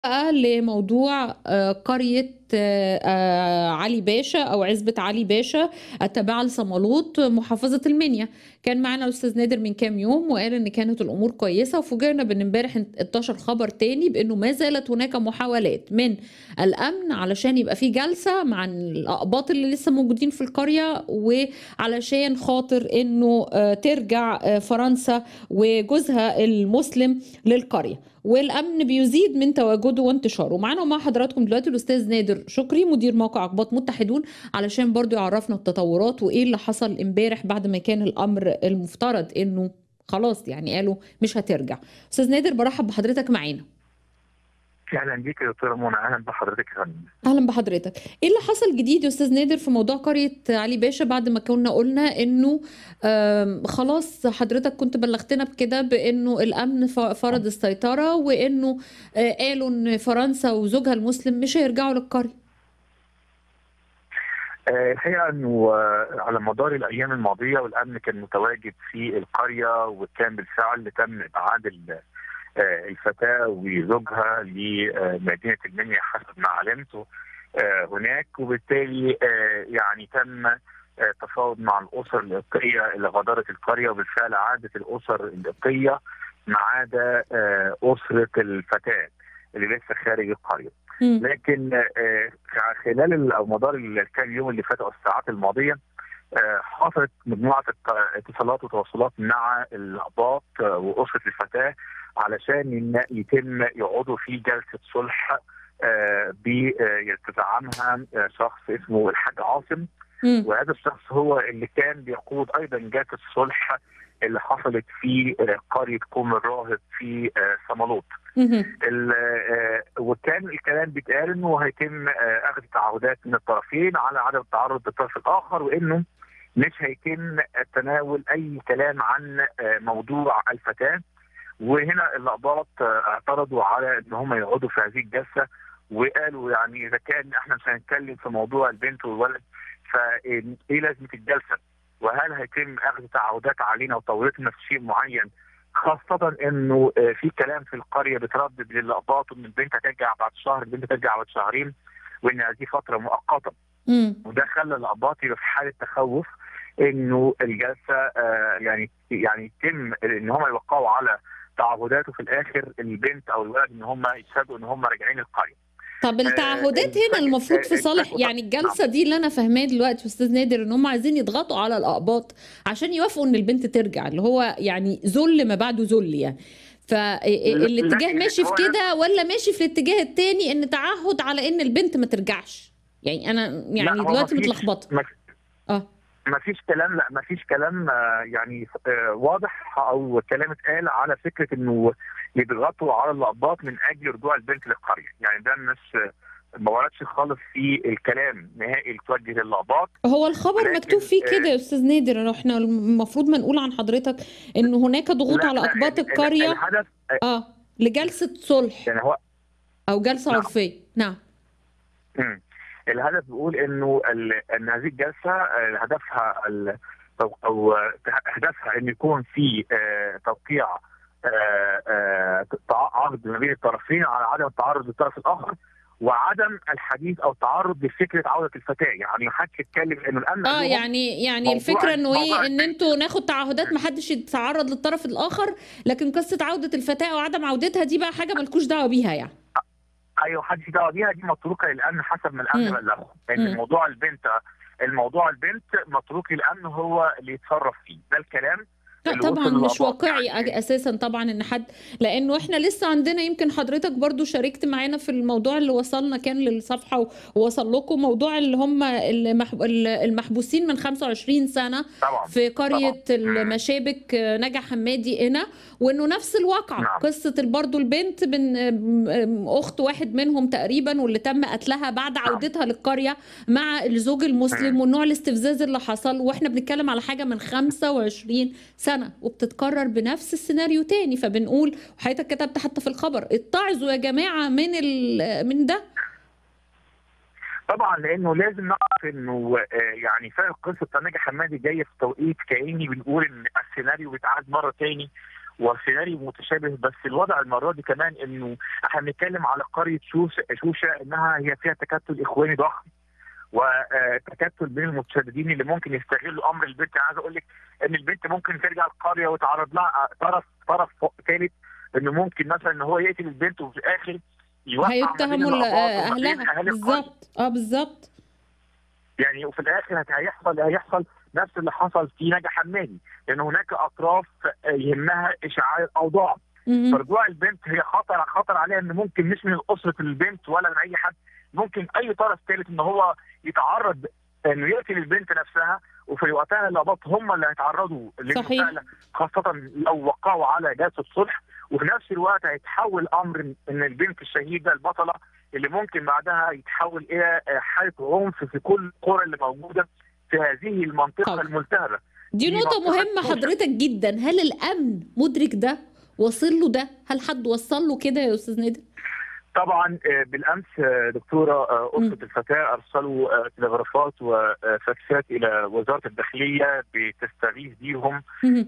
بقى لموضوع قرية علي باشا أو عزبة علي باشا التابعة لصمالوط محافظة المنيا. كان معانا الأستاذ نادر من كام يوم وقال إن كانت الأمور كويسة، وفوجئنا بإن امبارح انتشر خبر تاني بإنه ما زالت هناك محاولات من الأمن علشان يبقى في جلسة مع الأقباط اللي لسه موجودين في القرية، وعلشان خاطر إنه ترجع فرنسا وجوزها المسلم للقرية، والامن بيزيد من تواجده وانتشاره. معانا ومع حضراتكم دلوقتي الاستاذ نادر شكري مدير موقع اقباط متحدون علشان برضو يعرفنا التطورات وايه اللي حصل امبارح بعد ما كان الامر المفترض انه خلاص يعني قالوا مش هترجع. استاذ نادر برحب بحضرتك معانا. اهلا بيك يا دكتوره منى، اهلا بحضرتك يا فندم. اهلا بحضرتك. ايه اللي حصل جديد يا استاذ نادر في موضوع قرية علي باشا بعد ما كنا قلنا انه خلاص حضرتك كنت بلغتنا بكده بانه الامن فرض السيطرة، وانه قالوا ان فرنسا وزوجها المسلم مش هيرجعوا للقرية. الحقيقه انه على مدار الايام الماضيه والامن كان متواجد في القريه، وكان بالفعل تم ابعاد الفتاه وزوجها لمدينه المنيا حسب ما علمت هناك، وبالتالي يعني تم تفاوض مع الاسر القبطيه اللي غادرت القريه، وبالفعل عادت الاسر القبطيه ما عدا اسره الفتاه اللي لسه خارج القريه. لكن خلال او مدار الكام يوم اللي فاتوا الساعات الماضيه حصلت مجموعه اتصالات وتواصلات مع الأقباط واسره الفتاه علشان يتم يقعدوا في جلسه صلح بيتزعمها شخص اسمه الحاج عاصم. وهذا الشخص هو اللي كان بيقود ايضا جلسه الصلح اللي حصلت في قريه كوم الراهب في صمالوط. وكان الكلام بيتقال انه هيتم اخذ تعهدات من الطرفين على عدم التعرض للطرف الاخر، وانه مش هيتم تناول اي كلام عن موضوع الفتاه. وهنا الأقباط اعترضوا على ان هم يقعدوا في هذه الجلسه، وقالوا يعني اذا كان احنا مش هنتكلم في موضوع البنت والولد فايه لازمه الجلسه؟ وهل هيتم اخذ تعهدات علينا وتورطنا في شيء معين، خاصه انه في كلام في القريه بتردد للأقباط ان البنت هترجع بعد شهر، البنت هترجع بعد شهرين، وان هذه فتره مؤقته. وده خلى الأقباط يبقى في حاله تخوف انه الجلسه يعني يتم ان هم يوقعوا على تعهدات وفي الاخر البنت او الولد ان هم يتفاجئوا ان هم راجعين القريه. طب التعهدات هنا المفروض في صالح يعني الجلسه دي اللي انا فاهماه دلوقتي استاذ نادر ان هم عايزين يضغطوا على الأقباط عشان يوافقوا ان البنت ترجع، اللي هو يعني ذل ما بعده ذل يعني. فالاتجاه ماشي في كده ولا ماشي في الاتجاه التاني ان تعهد على ان البنت ما ترجعش؟ يعني انا يعني دلوقتي متلخبطه. ما فيش كلام، لا ما فيش كلام يعني واضح او كلام اتقال على فكره انه يضغطوا على الأقباط من اجل رجوع البنت للقريه، يعني ده مش ما وردش خالص في الكلام نهائي اللي توجه للأقباط. هو الخبر مكتوب فيه كده يا استاذ نادر، احنا المفروض ما نقول عن حضرتك ان هناك ضغوط على أقباط القريه الهدف لجلسه صلح يعني هو او جلسه عرفيه. نعم. الهدف بيقول انه ان هذه الجلسه هدفها او هدفها ان يكون في توقيع عقد ما بين الطرفين على عدم التعرض للطرف الاخر، وعدم الحديث او التعرض لفكره عوده الفتاه. يعني ما حدش يتكلم انه الامن يعني الفكره انه ايه، ان انتوا ناخد تعهدات ما حدش يتعرض للطرف الاخر، لكن قصه عوده الفتاه او عدم عودتها دي بقى حاجه مالكوش دعوه بيها يعني. ايوه محدش دعوه بيها، دي متروكه للامن حسب ما الامن بلغهم، لان الموضوع البنت متروك للامن هو اللي يتصرف فيه، ده الكلام. لا طبعا مش واقعي يعني اساسا طبعا ان حد، لانه احنا لسه عندنا يمكن حضرتك برضو شاركت معانا في الموضوع اللي وصلنا كان للصفحه ووصل لكم موضوع اللي هم المحبوسين من 25 سنه طبعا في قريه المشابك نجع حمادي هنا، وانه نفس الواقعه. نعم. قصه برضو البنت من اخت واحد منهم تقريبا، واللي تم قتلها بعد عودتها للقريه مع الزوج المسلم، والنوع الاستفزاز اللي حصل، واحنا بنتكلم على حاجه من 25 سنة وبتتكرر بنفس السيناريو تاني. فبنقول وحضرتك كتبت حتى في الخبر اتعظوا يا جماعة من ده. طبعا لانه لازم نعرف انه يعني فعلا قصه نجع حمادي جايه في توقيت كاني بنقول ان السيناريو بيتعاد مره تاني، وسيناريو متشابه، بس الوضع المره دي كمان انه احنا بنتكلم على قريه شوشه انها هي فيها تكتل اخواني ضخم وتكتل بين المتشددين اللي ممكن يستغلوا امر البنت. عايز اقول لك ان البنت ممكن ترجع القريه ويتعرض لها طرف ثالث انه ممكن مثلا ان هو يقتل البنت وفي الاخر يوقع ما بين هيتهموا الاباط وما بين اهلها اهالي القريه. بالظبط. بالظبط. يعني وفي الاخر هيحصل نفس اللي حصل في نجا حمادي، لان هناك اطراف يهمها اشعاع الاوضاع. فرجوع البنت هي خطر عليها ان ممكن مش من اسره البنت ولا من اي حد، ممكن اي طرف ثالث ان هو يتعرض انه يقتل البنت نفسها، وفي وقتها الاباط هم اللي هيتعرضوا للمساءله، خاصه لو وقعوا على جلسه صلح. وفي نفس الوقت هيتحول امر ان البنت الشهيده البطله اللي ممكن بعدها يتحول الى حاله عنف في كل القرى اللي موجوده في هذه المنطقه الملتهبه. دي نقطه مهمه حضرتك جدا. هل الامن مدرك ده؟ وصل له ده؟ هل حد وصل له كده يا استاذ نادر؟ طبعا بالامس دكتوره اسره الفتاه ارسلوا تلغرافات وفاكسات الى وزاره الداخليه بتستغيث بيهم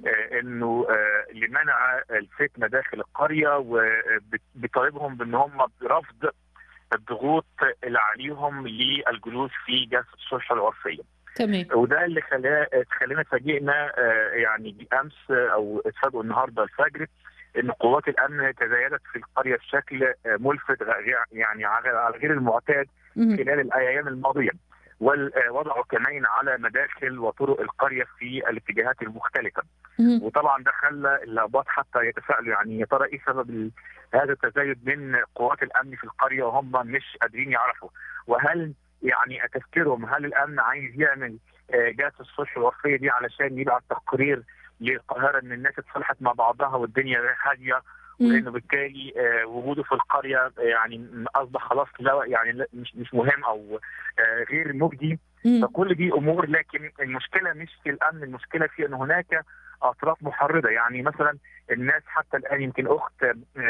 انه لمنع الفتنه داخل القريه، وبطالبهم بان هم برفض الضغوط اللي عليهم للجلوس في جلسه الصلح العرفيه. تمام. وده اللي خلينا اتفاجئنا يعني امس او اتفاجئوا النهارده الفجر ان قوات الامن تزايدت في القريه بشكل ملفت، يعني على غير المعتاد خلال الايام الماضيه، ووضعوا كمان على مداخل وطرق القريه في الاتجاهات المختلفه. وطبعا ده خلى الاباط حتى يتساءلوا يعني يا ترى ايه سبب هذا التزايد من قوات الامن في القريه وهم مش قادرين يعرفوا، وهل يعني تفكيرهم هل الامن عايز يعمل جلسه الصلح العرفيه دي علشان يبعت تقرير للقاهره ان الناس اتصالحت مع بعضها والدنيا هاديه، وانه بالتالي وجوده في القريه يعني اصبح خلاص لا يعني مش مهم او غير مجدي. فكل دي امور، لكن المشكله مش في الامن، المشكله في ان هناك اطراف محرضه. يعني مثلا الناس حتى الان يمكن اخت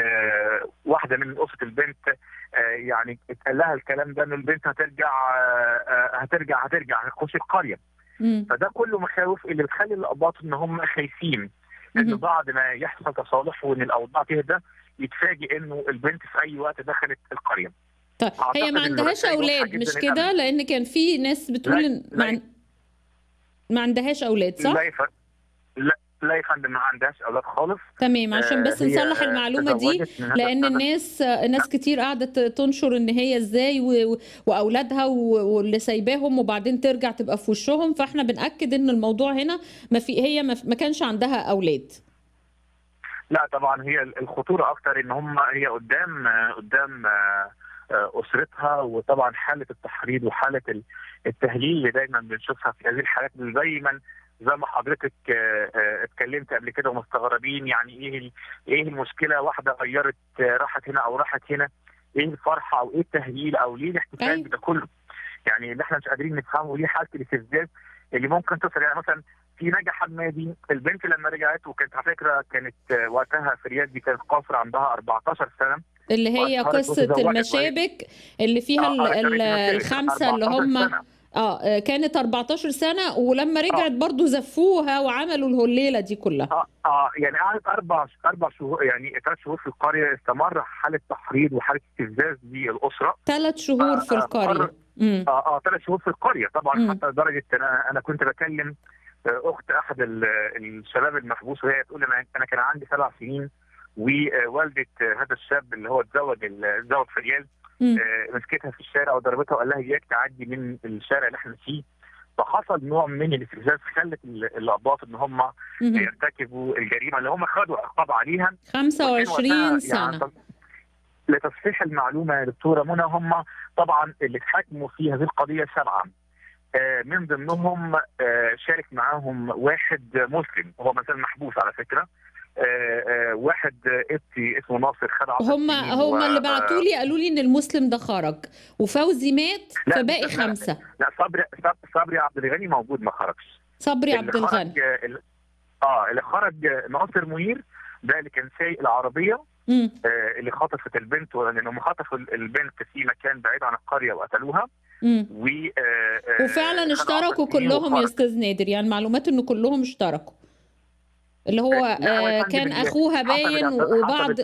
واحده من اسره البنت يعني اتقال لها الكلام ده ان البنت هترجع هتخش القريه. فده كله مخاوف اللي بتخلي الاباط ان هم خايفين انه بعد ما يحصل تصالح وان الاوضاع تهدى يتفاجئ انه البنت في اي وقت دخلت القريه. طيب هي ما عندهاش اولاد مش كده؟ لان كان في ناس بتقول ان ما عندهاش اولاد، صح؟ لا يا فندم، ما عندهاش اولاد خالص. تمام، عشان بس نصلح المعلومه دي، لان ناس كتير قعدت تنشر ان هي ازاي واولادها واللي سايباهم وبعدين ترجع تبقى في وشهم، فاحنا بنأكد ان الموضوع هنا هي ما كانش عندها اولاد. لا طبعا هي الخطوره اكتر ان هي قدام اسرتها، وطبعا حاله التحريض وحاله التهليل اللي دايما بنشوفها في هذه الحالات دايما زي ما حضرتك اتكلمت قبل كده ومستغربين يعني ايه المشكله، واحده غيرت راحت هنا او راحت هنا، ايه الفرحه او ايه التهليل او ليه الاحتفال بده كله؟ يعني اللي احنا مش قادرين نفهمه ليه حاله الاستفزاز اللي ممكن تصل. يعني مثلا في نجا حمادي البنت لما رجعت، وكانت على فكره كانت وقتها في رياض، دي كانت قاصره عندها 14 سنه، اللي هي قصه المشابك اللي فيها الخمسه اللي هم كانت 14 سنه، ولما رجعت برضو زفوها وعملوا الهليله دي كلها. يعني قعدت اربع شهور، يعني 3 شهور في القريه، استمر حاله تحريض وحاله استفزاز للاسره. 3 شهور في القريه. 3 شهور في القريه طبعا. حتى لدرجه انا كنت بكلم اخت احد الشباب المحبوس، وهي تقول انا كان عندي 7 سنين، ووالده هذا الشاب اللي هو اتزوج في ريال مسكتها في الشارع وضربتها وقال لها اياك تعدي من الشارع اللي احنا فيه. فحصل نوع من الاستفزاز خلت الاباط ان هم يرتكبوا الجريمه اللي هم خدوا عقاب عليها 25 سنه. يعني لتصحيح المعلومه يا دكتوره منى، هم طبعا اللي اتحاكموا في هذه القضيه 7، من ضمنهم شارك معاهم واحد مسلم وهو مثلا محبوس على فكره، واحد قبطي اسمه ناصر خد 10 سنين. هم اللي بعتوا لي قالوا لي ان المسلم ده خرج وفوزي مات، فباقي 5. لا صبري عبد الغني موجود ما خرجش. صبري عبد الغني اللي خرج ناصر منير، ده اللي كان سايق العربيه اللي خطفت البنت، لانهم خطفوا البنت في مكان بعيد عن القريه وقتلوها. وفعلا اشتركوا كلهم يا استاذ نادر، يعني معلومات انه كلهم اشتركوا. اللي هو لا هو يا فندم كان اخوها باين وبعض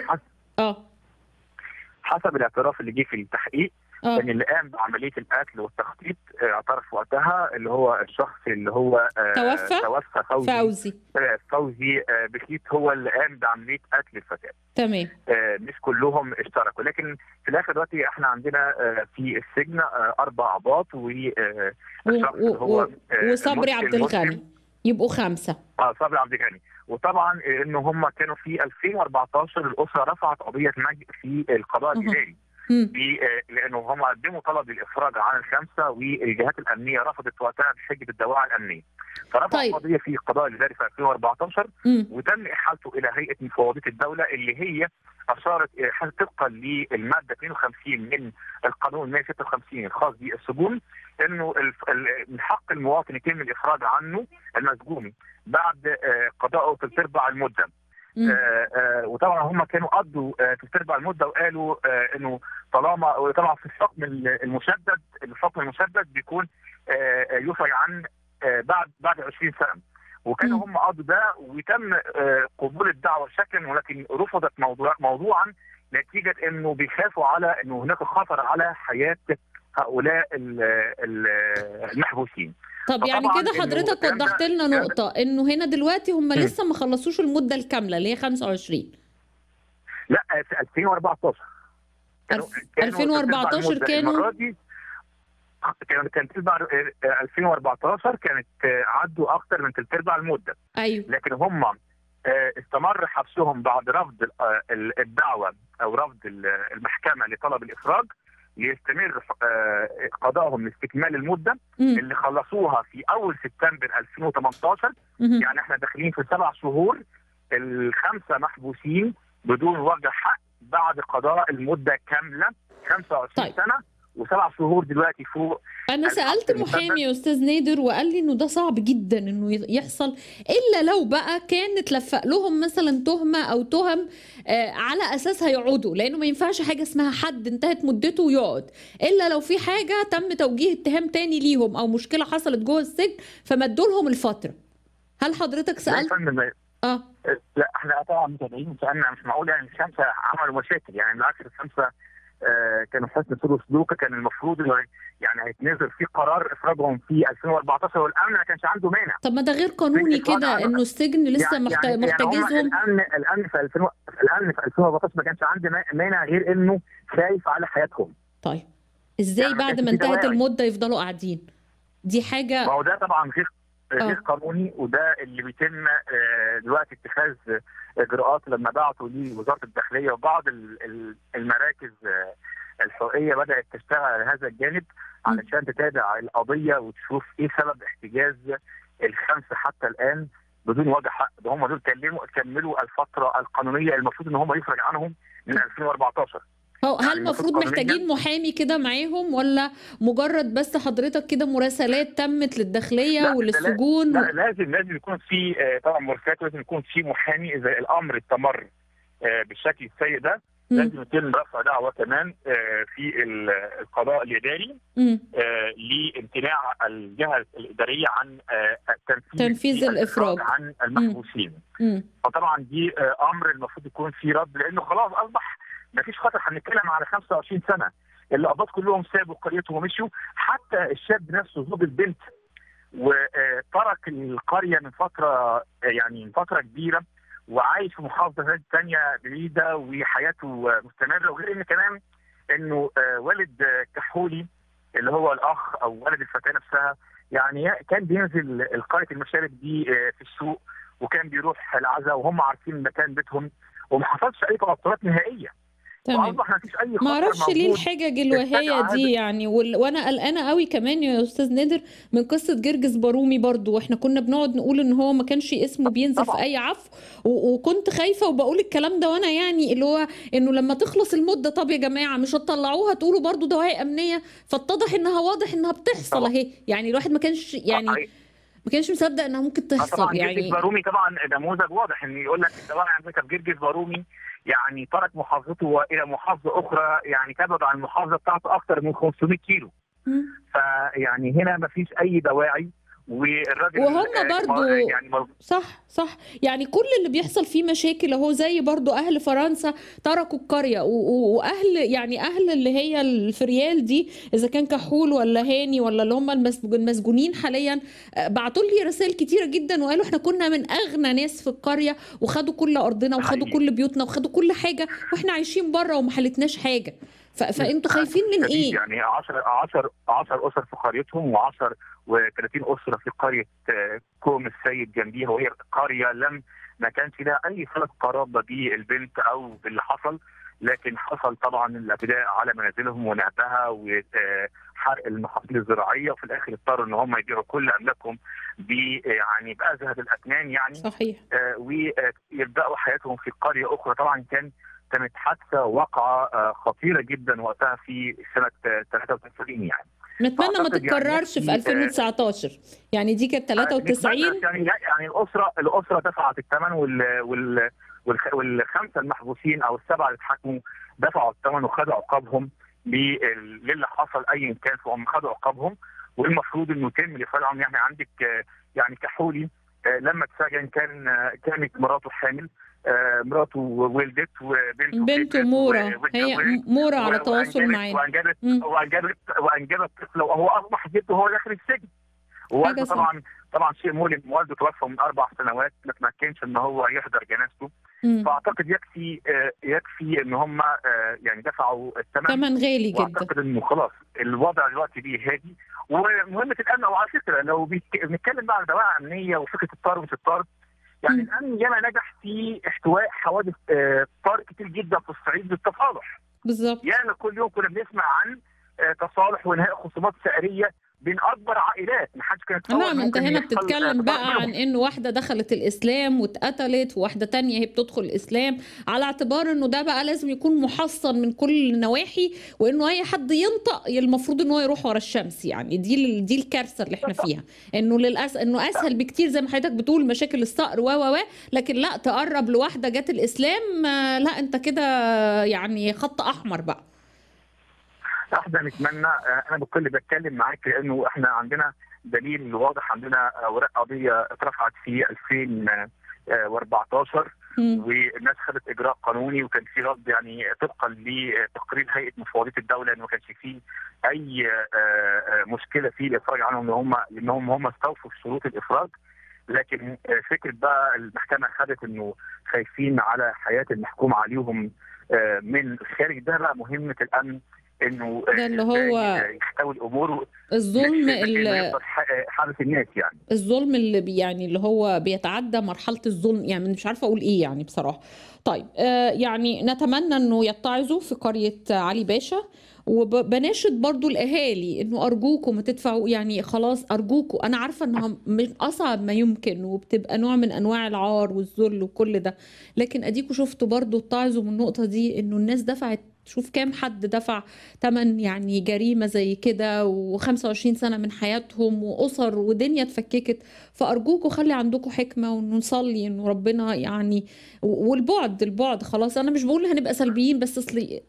حسب الاعتراف اللي جه في التحقيق ان اللي قام بعمليه القتل والتخطيط اعترف وقتها اللي هو الشخص اللي هو توفى فوزي بخيت، هو اللي قام بعمليه قتل الفتاه. تمام. مش كلهم اشتركوا، لكن في الاخر دلوقتي احنا عندنا في السجن 4 قضاة والشخص اللي هو وصبري عبد الغني، يبقوا 5. صبري عبد الغني. وطبعا انه هم كانوا في 2014 الاسره رفعت قضيه نجء في القضاء الاداري لانه هم قدموا طلب للافراج عن ال5 والجهات الامنيه رفضت وقتها بحجه الدواعي الامنيه، فرفعوا قضيه في القضاء الاداري في 2014 وتم احالته الى هيئه مفوضيه الدوله اللي هي اشارت طبقا للماده 52 من القانون 156 الخاص بالسجون انه من حق المواطن يتم الافراج عنه المسجون بعد قضائه 3/4 المده. وطبعا هم كانوا قضوا 3/4 المده وقالوا انه طبعا في الحكم المشدد بيكون يفرج عن بعد 20 سنه، وكانوا هم قضوا ده وتم قبول الدعوه شكلا، ولكن رفضت موضوعا نتيجه انه بيخافوا على انه هناك خطر على حياه هؤلاء المحبوسين. طب يعني كده حضرتك وضحت لنا نقطة انه هنا دلوقتي هم لسه ما خلصوش المدة الكاملة اللي هي 25. لا في 2014 2014 كانوا كانت 2014 كانت عدوا اكثر من 3/4 المدة. ايوه. لكن هم استمر حبسهم بعد رفض الدعوة او رفض المحكمة لطلب الافراج ليستمر قضائهم لاستكمال المده اللي خلصوها في اول سبتمبر 2018. يعني احنا داخلين في 7 شهور، ال5 محبوسين بدون وجه حق بعد قضاء المده كامله 25 سنه و7 شهور دلوقتي فوق. انا سالت محامي يا استاذ نادر وقال لي انه ده صعب جدا انه يحصل، الا لو بقى كان اتلفق لهم مثلا تهمه او تهم على اساسها يقعدوا، لانه ما ينفعش حاجه اسمها حد انتهت مدته ويقعد الا لو في حاجه تم توجيه اتهام تاني ليهم او مشكله حصلت جوه السجن فمدوا لهم الفتره. هل حضرتك سالت؟ لا احنا طبعا متابعين سالنا، مش معقول يعني ال5 عملوا مشاكل، يعني بالعكس ال5 كانوا حسن سلوك، كان المفروض انه يعني هيتنزل في قرار افراجهم في 2014 والامن ما كانش عنده مانع. طب ما ده غير قانوني كده انه السجن لسه محتجزهم. الامن في 2014 ما كانش عنده مانع غير انه خايف على حياتهم. طيب ازاي يعني بعد ما انتهت المده يفضلوا قاعدين؟ دي حاجه، ما هو ده طبعا غير قانوني، وده اللي بيتم دلوقتي اتخاذ اجراءات لما بعتوا لوزاره الداخليه وبعض المراكز الحقوقيه بدات تشتغل على هذا الجانب علشان تتابع القضيه وتشوف ايه سبب احتجاز ال5 حتى الان بدون وجه حق. ده هم دول كملوا الفتره القانونيه المفروض ان هم يفرج عنهم من 2014. هل المفروض محتاجين محامي كده معاهم ولا مجرد بس حضرتك كده مراسلات تمت للداخليه وللسجون؟ لا لازم يكون في طبعا مراسلات، ولازم يكون في محامي اذا الامر استمر بالشكل السيء ده. لازم يتم رفع دعوه كمان في القضاء الاداري لامتناع الجهه الاداريه عن تنفيذ الافراج عن المحبوسين. فطبعا دي امر المفروض يكون في رد، لانه خلاص اصبح ما فيش خطر. هنتكلم على 25 سنه اللي قضاة كلهم سابوا قريتهم ومشوا، حتى الشاب نفسه زوج البنت وترك القريه من فتره كبيره وعايش في محافظه ثانيه بعيده وحياته مستمره. وغير ان كمان انه والد كحولي اللي هو الاخ او والد الفتاه نفسها يعني كان بينزل قريه المشارك دي في السوق، وكان بيروح العزاء وهم عارفين مكان بيتهم، وما حصلش اي توترات نهائيه. تمام. ما اعرفش ليه الحجج الوهيه دي يعني، وانا قلقانه قوي كمان يا استاذ نادر من قصه جرجس بارومي برضو. احنا كنا بنقعد نقول ان هو ما كانش اسمه بينزل طبعا في اي عفو، وكنت خايفه وبقول الكلام ده، وانا يعني اللي هو انه لما تخلص المده طب يا جماعه مش هتطلعوها تقولوا برضو دواعي امنيه، فاتضح انها واضح انها بتحصل اهي. يعني الواحد ما كانش ما كانش مصدق انها ممكن تحصل. طبعا يعني جرجس بارومي طبعا نموذج واضح ان يقول لك الدواعي على فكره في جرجس بارومي يعني ترك محافظته الى محافظه اخرى، يعني تبعد عن المحافظه بتاعته اكثر من 500 كيلو. فيعني هنا ما فيش اي دواعي، والراجل وهم برضو يعني صح يعني كل اللي بيحصل فيه مشاكل اهو، زي برضو اهل فرنسا تركوا القرية، واهل يعني اهل اللي هي الفريال دي، اذا كان كحول ولا هاني ولا اللي هم المسجونين حاليا، بعتوا لي رسائل كتيرة جدا وقالوا احنا كنا من اغنى ناس في القرية، وخدوا كل ارضنا وخدوا حقيقي كل بيوتنا وخدوا كل حاجة، واحنا عايشين بره وما حلتناش حاجة. فانتوا خايفين من شديد، ايه؟ يعني 10 اسر في قريتهم و10 و30 اسره في قريه كوم السيد جنبيها، وهي قريه ما كانش لها اي صله قرابه بالبنت او باللي حصل، لكن حصل طبعا الاعتداء على منازلهم ونهبها وحرق المحاصيل الزراعيه، وفي الاخر اضطروا ان هم يبيعوا كل املاكهم يعني بازهد الاثمان يعني. صحيح. ويبداوا حياتهم في قريه اخرى. طبعا كانت حادثه واقعه خطيره جدا وقتها في سنه 93 يعني. نتمنى ما تتكررش في 2019 يعني. دي كانت 93 يعني الاسره دفعت الثمن والخمسه المحبوسين او السبعه اللي اتحاكموا دفعوا الثمن وخدوا عقابهم للي حصل ايا كان، فهم خدوا عقابهم، والمفروض انه يتم لفعلهم. يعني عندك يعني كحولي لما اتسجن كانت مراته حامل، مراته ولدت بنته مورا، هي مورا على تواصل معانا، وانجبت طفله، وهو اصبح جده هو داخل السجن. ووالده طبعا شيء مؤلم، والده توفى من 4 سنوات، ما تمكنش ان هو يحضر جنازته. فاعتقد يكفي ان هم يعني دفعوا ثمن غالي جدا. واعتقد انه خلاص الوضع دلوقتي بيه هادي. ومهمه الامن، وعلى فكره لو بنتكلم بقى عن دواعي امنيه وفكره الطار ومش الطار، يعني الامن ياما نجح في احتواء حوادث طار كتير جدا في الصعيد بالتصالح. بالظبط. يعني كل يوم كنا بنسمع عن تصالح وانهاء خصومات سعريه بين اكبر عائلات. ما حدش كان لا، ما انت هنا بتتكلم بقى عن انه واحده دخلت الاسلام واتقتلت، وواحده تانية هي بتدخل الاسلام، على اعتبار انه ده بقى لازم يكون محصن من كل النواحي، وانه اي حد ينطق المفروض انه يروح ورا الشمس. يعني دي الكارثه اللي احنا فيها، انه للاسف انه اسهل بكتير زي ما حضرتك بتقول مشاكل الصقر لكن لا تقرب لواحده جت الاسلام، لا انت كده يعني خط احمر بقى. احنا نتمنى، انا بكل بتكلم معاك لانه احنا عندنا دليل واضح، عندنا اوراق قضيه اترفعت في 2014 والناس خدت اجراء قانوني، وكان في رد يعني طبقا لتقرير هيئه مفوضيه الدوله انه ما كانش فيه اي مشكله في الافراج عنهم، لانهم هم استوفوا شروط الافراج. لكن فكره بقى المحكمه خدت انه خايفين على حياه المحكوم عليهم من الخارج، ده بقى مهمه الامن، انه ده اللي هو يحتوي الامور، الظلم حدث الناس يعني الظلم اللي يعني اللي هو بيتعدى مرحله الظلم، يعني مش عارفه اقول ايه يعني بصراحه. طيب يعني نتمنى انه يتعظوا في قريه علي باشا، وبناشد برضو الاهالي انه ارجوكم ما تدفعوا، يعني خلاص ارجوكم، انا عارفه انها من اصعب ما يمكن وبتبقى نوع من انواع العار والذل وكل ده، لكن اديكم شفتوا برضو اتعظوا من النقطه دي، انه الناس دفعت، شوف كام حد دفع ثمن يعني جريمة زي كده، و25 سنة من حياتهم وأسر ودنيا اتفككت. فأرجوكوا خلي عندكم حكمة، ونصلي إنه ربنا يعني، والبعد خلاص. أنا مش بقول هنبقى سلبيين، بس أصلي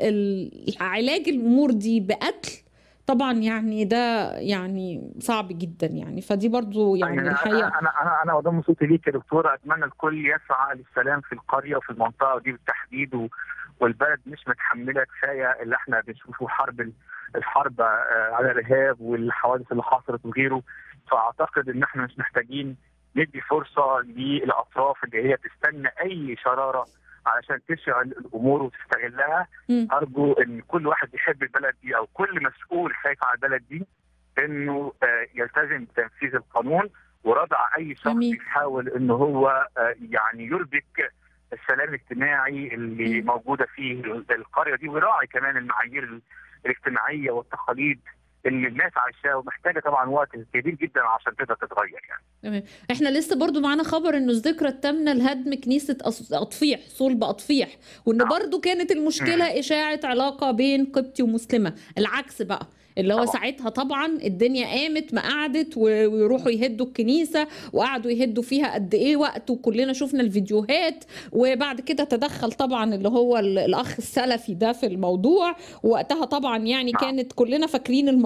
علاج الأمور دي بقتل طبعا يعني ده يعني صعب جدا يعني. فدي برضو يعني الحقيقة أنا وضم صوتي ليك يا دكتورة، أتمنى الكل يسعى للسلام في القرية وفي المنطقة دي بالتحديد، والبلد مش متحمله كفايه اللي احنا بنشوفه، الحرب على الارهاب والحوادث اللي حصلت وغيره. فاعتقد ان احنا مش محتاجين ندي فرصه للاطراف اللي هي تستنى اي شراره علشان تشعل الامور وتستغلها. ارجو ان كل واحد يحب البلد دي او كل مسؤول خايف على البلد دي انه يلتزم بتنفيذ القانون وردع اي شخص يحاول ان هو يعني يربك السلام الاجتماعي اللي موجوده فيه القريه دي، ويراعي كمان المعايير الاجتماعيه والتقاليد اللي الناس عايشاها، ومحتاجه طبعا وقت كبير جدا عشان تقدر تتغير يعني. تمام. احنا لسه برضو معانا خبر انه الذكرى الثامنه لهدم كنيسه اطفيح، صلب اطفيح، وان برضو كانت المشكله اشاعه علاقه بين قبطي ومسلمه، العكس بقى اللي هو ساعتها طبعا الدنيا قامت ما قعدت، ويروحوا يهدوا الكنيسه، وقعدوا يهدوا فيها قد ايه وقت، وكلنا شفنا الفيديوهات. وبعد كده تدخل طبعا اللي هو الاخ السلفي ده في الموضوع، ووقتها طبعا يعني كانت كلنا فاكرين الموضوع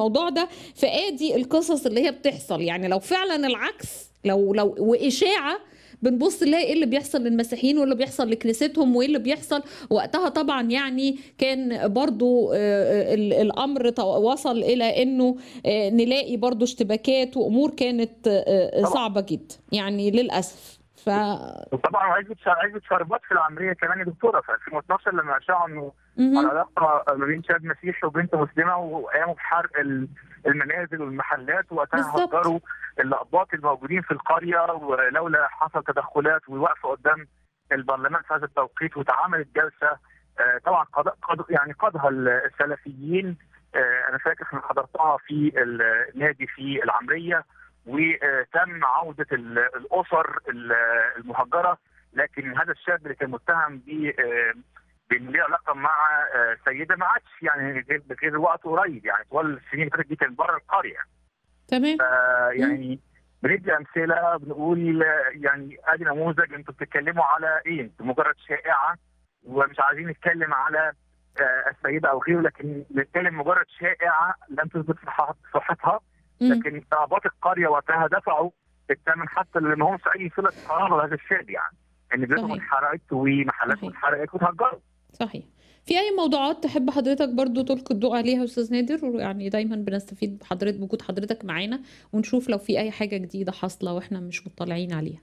الموضوع ده، فادي القصص اللي هي بتحصل. يعني لو فعلا العكس، لو واشاعه، بنبص نلاقي ايه اللي بيحصل للمسيحيين وايه اللي بيحصل لكنيستهم وايه اللي بيحصل وقتها. طبعا يعني كان برضو الامر وصل الى انه نلاقي برضو اشتباكات وامور كانت صعبه جدا يعني للاسف. وطبعا عزبة شربات في العمريه كمان يا دكتوره في 2012 لما اشاعوا انه العلاقه ما بين شاب مسيحي وبنت مسلمه، وقاموا بحرق المنازل والمحلات، وقتها هجروا الأقباط الموجودين في القريه، ولولا حصل تدخلات ووقفوا قدام البرلمان في هذا التوقيت واتعملت جلسه طبعا قادها السلفيين. انا فاكر ان حضرتها في النادي في العمريه، وتم عودة الأسر المهجرة، لكن هذا الشاب اللي كان متهم بأنه ليه علاقة مع سيدة ما عادش يعني غير وقت قريب، يعني طوال السنين اللي فاتت دي كان بره القرية. تمام. يعني بندي أمثلة، بنقول يعني أدي نموذج، أنتوا بتتكلموا على إيه؟ أنتوا مجرد شائعة ومش عايزين نتكلم على السيدة أو غيره، لكن نتكلم مجرد شائعة لم تثبت صحتها، لكن أقباط القرية وقتها دفعوا الثمن حتى اللي ما همش أي صلة قرار هذا الشاب، يعني إن بيوتهم اتحرقت ومحلاتهم اتحرقت واتهجروا. صحيح. في أي موضوعات تحب حضرتك برضو تلقي الضوء عليها أستاذ نادر؟ يعني دايما بنستفيد بوجود حضرتك معانا، ونشوف لو في أي حاجة جديدة حاصلة وإحنا مش مطلعين عليها.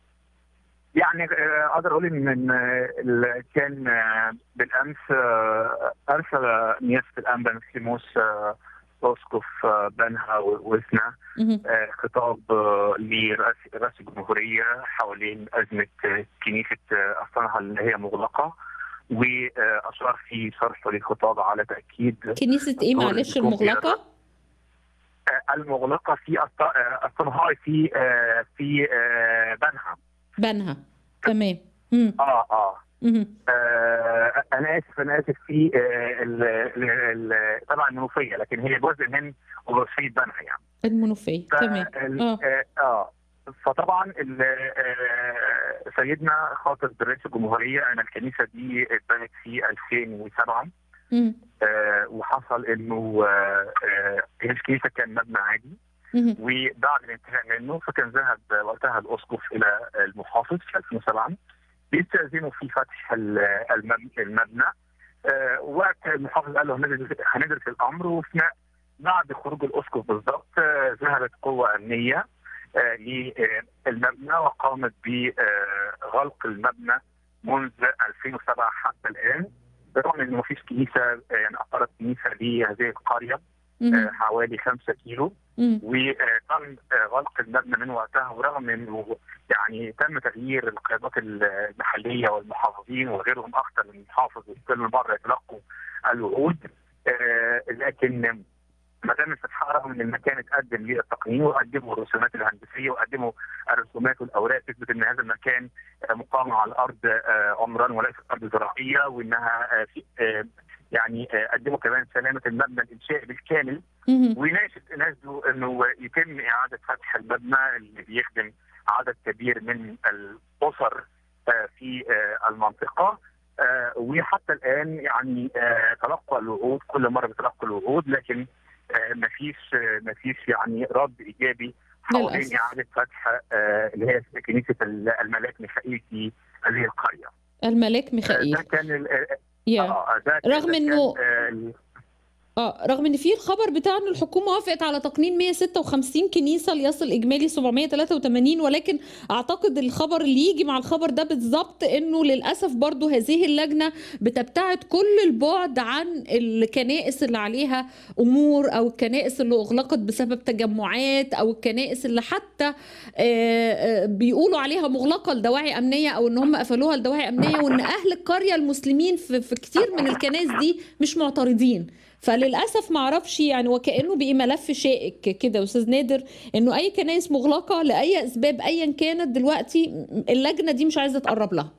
يعني أقدر أقول إن كان بالأمس أرسل نيافة الأنبا نسيموس أسقف بنها وإثنا خطاب لرئاسة الجمهورية حوالين أزمة كنيسة أسطنها اللي هي مغلقة، وأشار في شرحه للخطاب على تأكيد كنيسة إيه معلش المغلقة؟ المغلقة في أسطنها في بنها. تمام. انا اسف في طبعا المنوفيه، لكن هي جزء من وظيفه بنها يعني المنوفيه. تمام. فطبعا سيدنا خاطب برئيس الجمهوريه ان الكنيسه دي اتبنت في 2007، وحصل انه الكنيسه كان مبنى عادي، وبعد الانتهاء منه فكان ذهب وقتها الاسقف الى المحافظ في 2007 بيستأذنوا في فتح المبنى، وقت المحافظ قال له هندرس الامر. وفي بعد خروج الاسقف بالضبط ذهبت قوه امنيه للمبنى وقامت بغلق المبنى منذ 2007 حتى الان، رغم انه ما فيش كنيسه يعني اقرت كنيسه لهذه القريه حوالي 5 كيلو، وتم غلق المبنى من وقتها، ورغم انه يعني تم تغيير القيادات المحليه والمحافظين وغيرهم اكثر من محافظ وكل مره يتلقوا الوعود، لكن ما تم استفتحها رغم ان المكان اتقدم للتقنين وقدموا الرسومات الهندسيه وقدموا الرسومات والاوراق تثبت ان هذا المكان مقام على الارض عمران وليست ارض زراعيه، وانها يعني قدموا كمان سلامه المبنى الانشائي بالكامل، وناشدوا انه يتم اعاده فتح المبنى اللي بيخدم عدد كبير من الاسر في المنطقه. وحتى الان يعني تلقى الوعود، كل مره بتلقى الوعود، لكن ما فيش يعني رد ايجابي حوالين اعاده فتح اللي هي كنيسه الملاك ميخائيل في هذه القريه. الملاك ميخائيل ده كان رغم انه رغم ان في الخبر بتاع ان الحكومه وافقت على تقنين 156 كنيسه ليصل اجمالي 783، ولكن اعتقد الخبر اللي يجي مع الخبر ده بالظبط انه للاسف برضو هذه اللجنه بتبتعد كل البعد عن الكنائس اللي عليها امور، او الكنائس اللي اغلقت بسبب تجمعات، او الكنائس اللي حتى بيقولوا عليها مغلقه لدواعي امنيه، او ان هم قفلوها لدواعي امنيه، وان اهل القريه المسلمين في كتير من الكنائس دي مش معترضين. فللاسف ما اعرفش يعني، وكانه بقي ملف شائك كده استاذ نادر، انه اي كنائس مغلقه لاي اسباب ايا كانت دلوقتي اللجنه دي مش عايزه تقرب لها.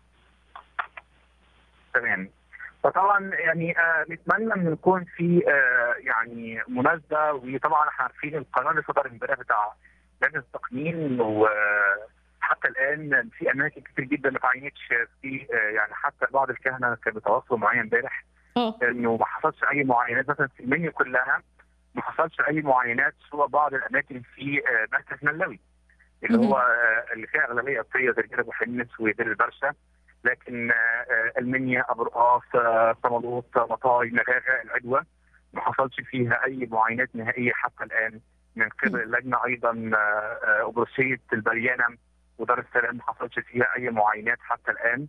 تمام. فطبعا يعني نتمنى ان يكون في يعني مناسبه، وطبعا احنا عارفين القرار اللي صدر امبارح بتاع لجنه التقنين، وحتى الان في اماكن كتير جدا ما تعينتش في يعني حتى بعض الكهنه كانوا بيتواصلوا معايا امبارح انه ما حصلش اي معاينات مثلا في المنيو كلها، ما حصلش اي معاينات سوى بعض الاماكن في مركز ملاوي اللي هو اللي فيها اغلبيه قبطيه زي دير ابو حنس ودير البرشا. لكن المنيا، ابو رقاص، صمالوط، مطاي، مغاغه، العدوى ما حصلش فيها اي معاينات نهائيه حتى الان من قبل اللجنه. ايضا ابروسيه البريانه ودار السلام ما حصلش فيها اي معاينات حتى الان.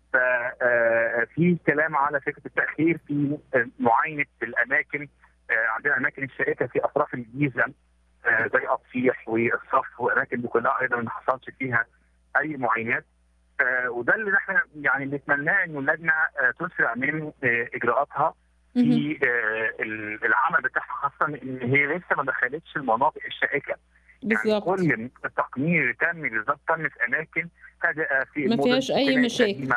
ففي كلام على فكره التاخير في معاينه الاماكن. عندنا اماكن الشائكه في اطراف الجيزه زي اطفيح والصف والاماكن دي كلها ايضا ما حصلش فيها اي معاينات. وده اللي احنا يعني نتمناه انه اللجنه تسرع من اجراءاتها في العمل بتاعها، خاصه ان هي لسه ما دخلتش المناطق الشائكه. يعني كل التقنين اللي تم بالظبط تم في اماكن هادئه في ما فيهاش اي مشاكل.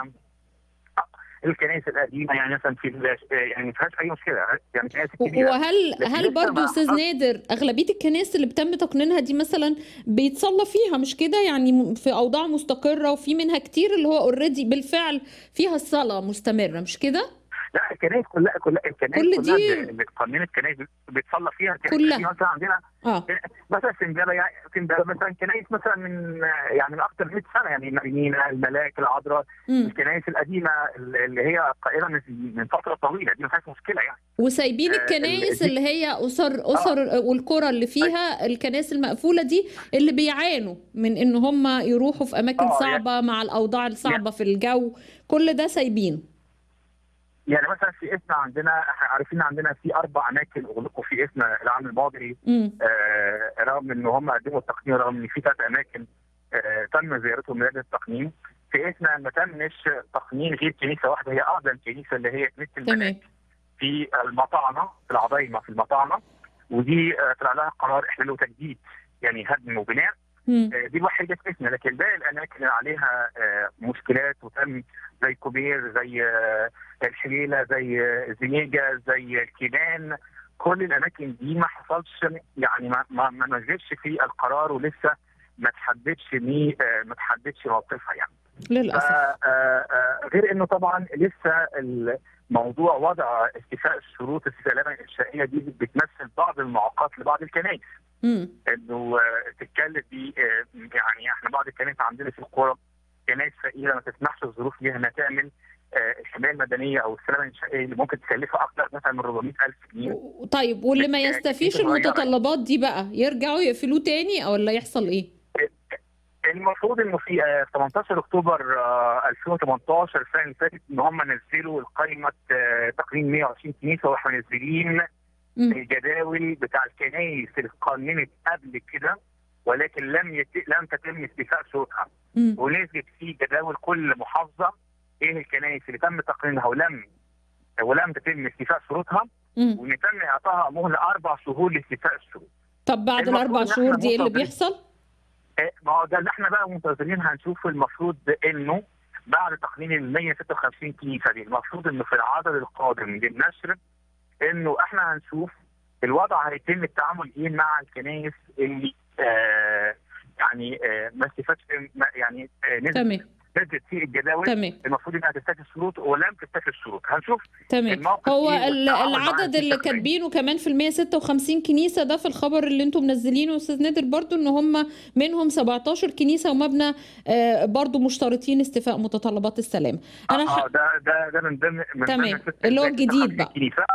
الكنائس القديمه يعني مثلا في يعني ما فيهاش اي مشكله، يعني الكنائس الكبيره. وهل برضه استاذ نادر اغلبيه الكنائس اللي بتم تقنينها دي مثلا بيتصلى فيها مش كده؟ يعني في اوضاع مستقره، وفي منها كتير اللي هو اوريدي بالفعل فيها الصلاه مستمره مش كده؟ لا الكنائس كلها الكنائس كلها اللي اتقننت كنائس بيتصلى فيها كلها. مثلا عندنا مثلا سنجابه مثلا كنائس مثلا من يعني من اكثر من 100 سنه، يعني مارينينا، الملاك، العذراء، الكنائس القديمه اللي هي قائمه من فتره طويله دي ما فيهاش مشكله يعني. وسايبين الكنائس اللي هي اسر والقرى اللي فيها الكنائس المقفوله دي اللي بيعانوا من ان هم يروحوا في اماكن صعبه يعني مع الاوضاع الصعبه في الجو، كل ده سايبينه. يعني مثلا في اسنا عندنا احنا عارفين عندنا في 4 اماكن اغلقوا في اسنا العام الماضي رغم ان هم قدموا التقنين، رغم ان في 3 اماكن تم زيارتهم من لجنه التقنين. في اسنا ما تمش تقنين غير كنيسه واحده هي اقدم كنيسه اللي هي كنيسه الملاك في المطعنه في العضيمه في المطعنه، ودي طلع لها قرار احلال وتجديد يعني هدم وبناء. دي الوحيده في اسنا، لكن باقي الاماكن اللي عليها مشكلات وتم زي كوبير، زي الحليله، زي زنيجه، زي الكيلان، كل الاماكن دي ما حصلش يعني ما نزلش في القرار ولسه ما تحددش موقفها يعني للاسف. غير انه طبعا لسه موضوع وضع استيفاء الشروط الاستلامه الانشائيه دي بتمثل بعض المعوقات لبعض الكنائس. انه تتكلم دي يعني احنا بعض الكنائس عندنا في القرى كنائس فقيره ما تسمحش الظروف ليها انها تعمل الحمايه المدنيه او السلامه الانشائيه اللي ممكن تكلفها اكثر مثلا من 400,000 جنيه. طيب واللي ما يستفيش المتطلبات دي بقى يرجعوا يقفلوه تاني او ولا يحصل ايه؟ المفروض انه في 18 اكتوبر 2018 السنه اللي فاتت ان هم نزلوا القائمه تقريبا 120 كنيسه، واحنا منزلين الجداول بتاع الكنائس اللي اتقننت قبل كده ولكن لم تتم استيفاء شروطها، ونزلت في جداول كل محافظه ايه الكنائس اللي تم تقنينها ولم تتم استيفاء شروطها، وان تم اعطائها مهله 4 شهور لاستيفاء الشروط. طب بعد ال4 شهور دي ايه اللي بيحصل؟ ما هو ده اللي احنا بقى منتظرين هنشوف. المفروض انه بعد تقنين ال 156 كنيسه دي المفروض انه في العدد القادم للنشر انه احنا هنشوف الوضع هيتم التعامل ايه مع الكنائس اللي يعني ما استفادش يعني نزلت في الجداول. المفروض انها تستفي الشروط ولم تستفي الشروط. هنشوف هو العدد اللي كاتبينه كمان في ال 156 كنيسه ده في الخبر اللي انتم منزلينه استاذ نادر برضو ان هم منهم 17 كنيسه ومبنى برضو مشترطين استيفاء متطلبات السلام. انا ده من ضمن اللي هو الجديد بقى.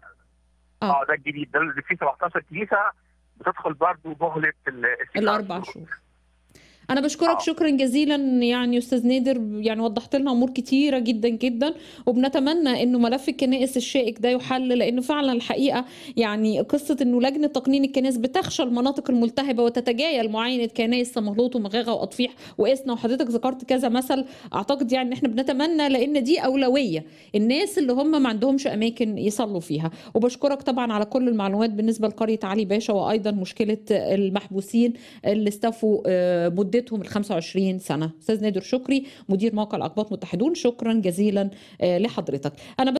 ده الجديد ده اللي فيه 17 كنيسه بتدخل برضو مهله ال4 شهور. أنا بشكرك شكرا جزيلا يعني أستاذ نادر، يعني وضحت لنا أمور كتيرة جدا جدا، وبنتمنى إنه ملف الكنائس الشائك ده يحل، لأنه فعلا الحقيقة يعني قصة إنه لجنة تقنين الكنائس بتخشى المناطق الملتهبة وتتجاهل معاينة كنائس صمالوط ومغاغة وأطفيح وإسنا، وحضرتك ذكرت كذا مثل. أعتقد يعني إن إحنا بنتمنى لأن دي أولوية الناس اللي هم ما عندهمش أماكن يصلوا فيها. وبشكرك طبعا على كل المعلومات بالنسبة لقرية علي باشا، وأيضا مشكلة المحبوسين اللي استفوا مدتهم 25 سنة. أستاذ نادر شكري مدير موقع الأقباط متحدون، شكرا جزيلا لحضرتك. أنا